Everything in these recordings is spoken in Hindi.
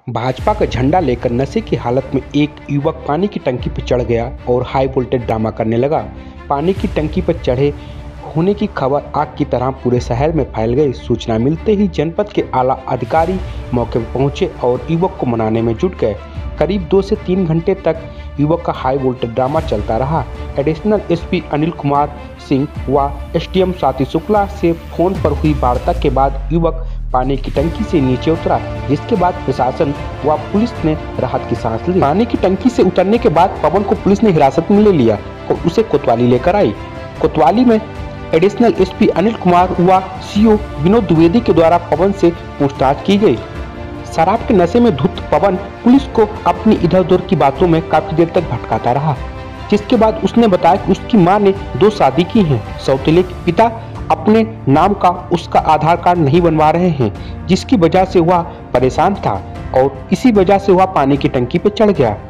भाजपा का झंडा लेकर नशे की हालत में एक युवक पानी की टंकी पर चढ़ गया और हाई वोल्टेज ड्रामा करने लगा। पानी की टंकी पर चढ़े होने की खबर आग की तरह पूरे शहर में फैल गई। सूचना मिलते ही जनपद के आला अधिकारी मौके पर पहुंचे और युवक को मनाने में जुट गए। करीब 2 से 3 घंटे तक युवक का हाई वोल्टेज ड्रामा चलता रहा। एडिशनल एसपी अनिल कुमार सिंह व एसडीएम स्वाति शुक्ला से फोन पर हुई वार्ता के बाद युवक पानी की टंकी से नीचे उतरा, जिसके बाद प्रशासन व पुलिस ने राहत की सांस ली। पानी की टंकी से उतरने के बाद पवन को पुलिस ने हिरासत में ले लिया और उसे कोतवाली लेकर आई। कोतवाली में एडिशनल एसपी अनिल कुमार व सीओ विनोद द्विवेदी के द्वारा पवन से पूछताछ की गई। शराब के नशे में धुत पवन पुलिस को अपनी इधर उधर की बातों में काफी देर तक भटकाता रहा, जिसके बाद उसने बताया कि उसकी मां ने 2 शादी की हैं। सौतेले के पिता अपने नाम का उसका आधार कार्ड नहीं बनवा रहे हैं, जिसकी वजह से वह परेशान था और इसी वजह से वह पानी की टंकी पर चढ़ गया।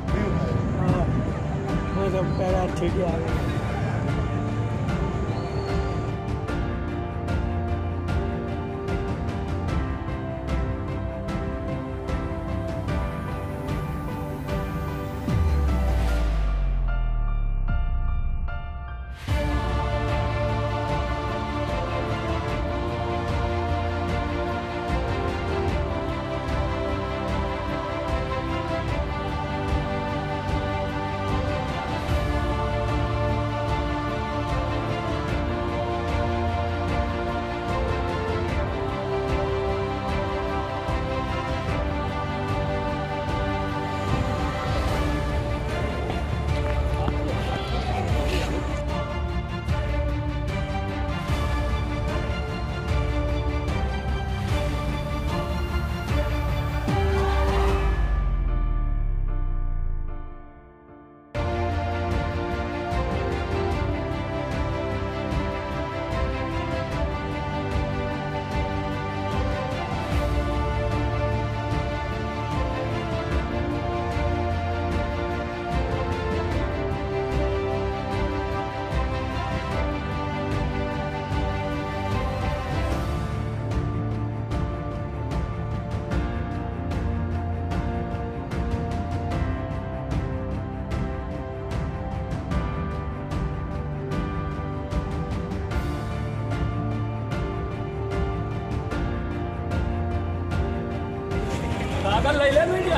कागज ले ले भैया।